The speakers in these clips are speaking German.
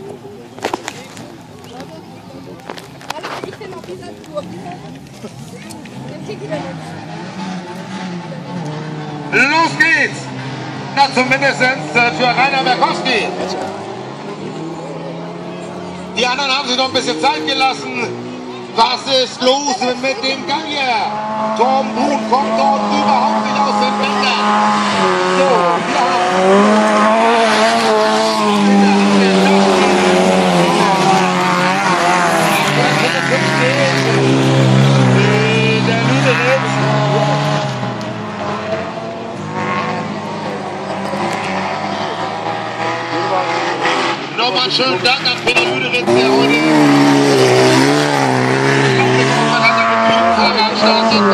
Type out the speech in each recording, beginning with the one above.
Ich bin auf dieser Tour. Los geht's! Na, zumindest für Rainer Berkowski. Die anderen haben sich noch ein bisschen Zeit gelassen. Was ist los mit dem Gang hier? Tom Buhn kommt dort überhaupt nicht aus den Bändern. So, nochmal einen schönen Dank an Peter Lüderitz, der heute am Start sind.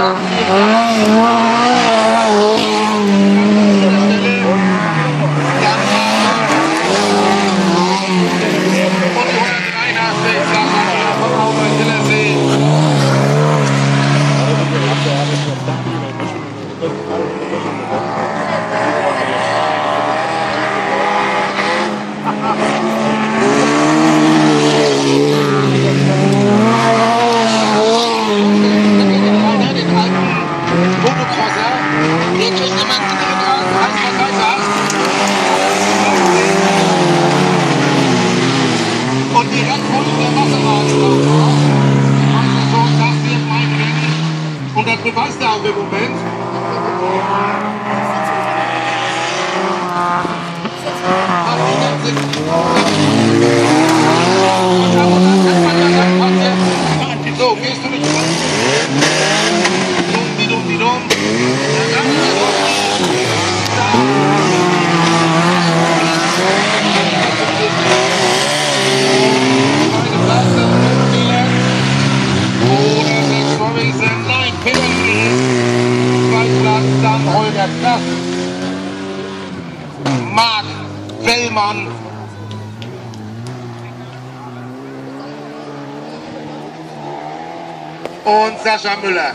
Und das beweist er auch im Moment. So, gehst du nicht ran? Dumm. Nein, Peter Zweitplatz, dann Holger Kraft, Marc Wellmann. Und Sascha Müller.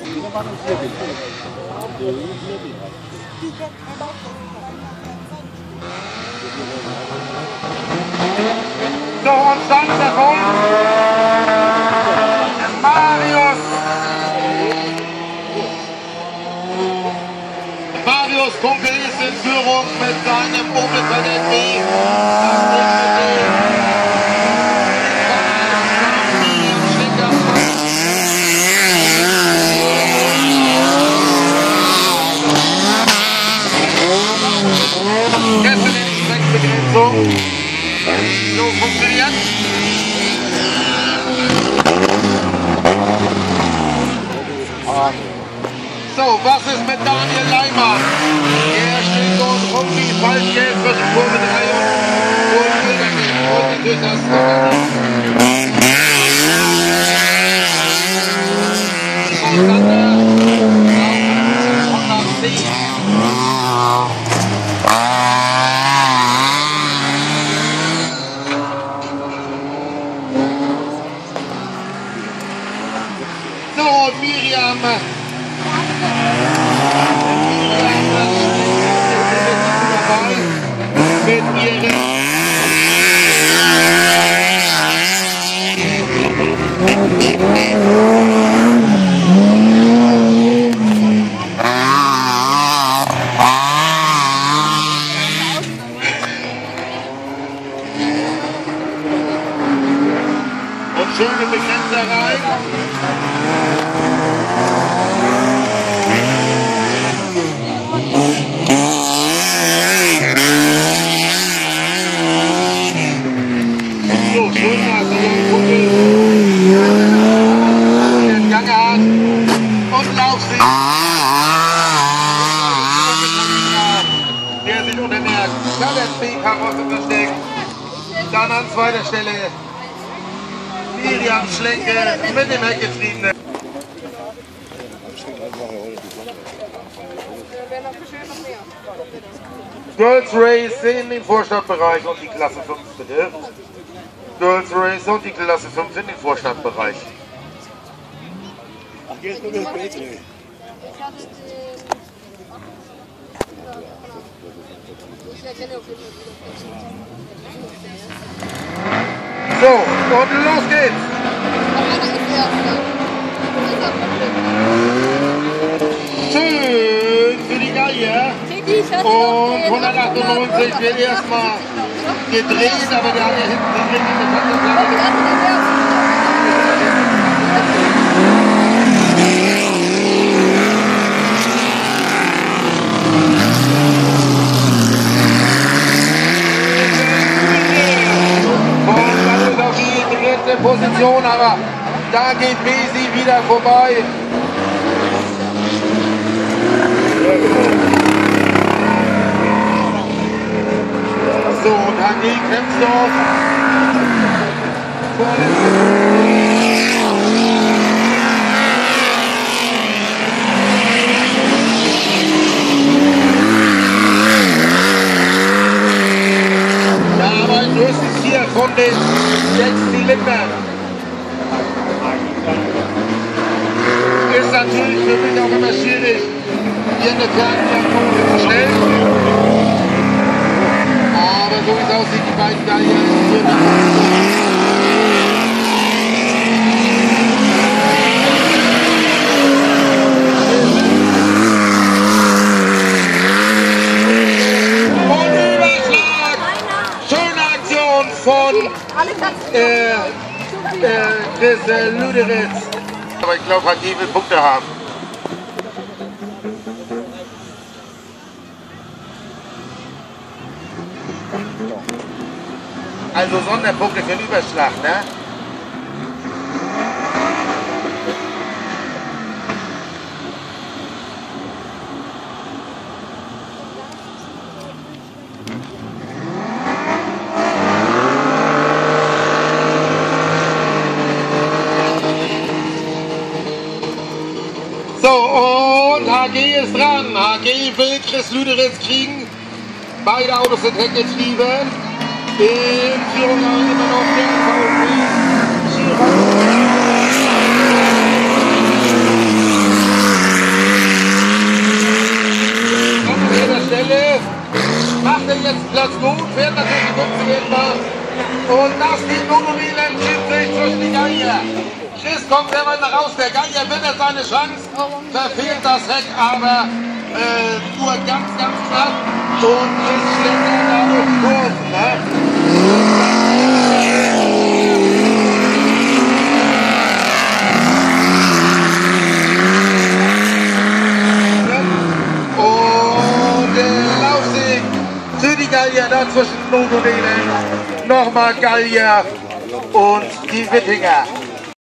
So, und dann davon Marius Kunkel ist in Führung mit seinem Opel Kadett B. Gestern in die Streckenbegrenzung. So funktioniert. So, was ist mit Daniel Leimann? Er steht dort rum wie Falschgeld zwischen Kurve 3 und durch das So, Miriam. Mit ihren und schöne Begrenzerei. Und Laufsicht, der sich unter der Kadett B-Karosse versteckt. Dann an zweiter Stelle Miriam Schlenke mit dem Heckgetriebenen. Girls Race in den Vorstadtbereich und die Klasse 5 bitte. Girls Race und die Klasse 5 in den Vorstadtbereich. Ach, jetzt nur das Bild. Ich erkenne auf jeden Fall. So, und los geht's. Schön für die Gallier. Und 198 wird erstmal gedreht, aber der hat ja hinten den Ring in der Tankflasche. Position, aber da geht Besi wieder vorbei. So, und HG Kempsdorf. Ja, aber höchstens hier von den 6 Zylindern. Ist natürlich für mich auch immer schwierig, hier eine Ferndiagnose zu stellen. Aber so wie es aussieht, die beiden da hier sind und Überschlag! Schöne Aktion von Chris Lüderitz. Aber ich glaube, HG will Punkte haben. Also Sonderpunkte für den Überschlag, ne? So, und HG ist dran. HG will Chris Lüderitz kriegen. Beide Autos sind heckgetrieben. In Führung immer noch der VW an der Stelle macht er jetzt Platz gut, fährt natürlich die 50 etwa. Und das geht Monomilen schiebt zwischen die Gallier. Chris kommt sehr weit nach raus, der Gallier wird er seine Chance, verfehlt das Heck, aber nur ganz knapp und ist schneller da durch die Kurven. Ne? Und Laufsieg für die Gallier dazwischen Monomilen, nochmal Gallier und die Wittinger.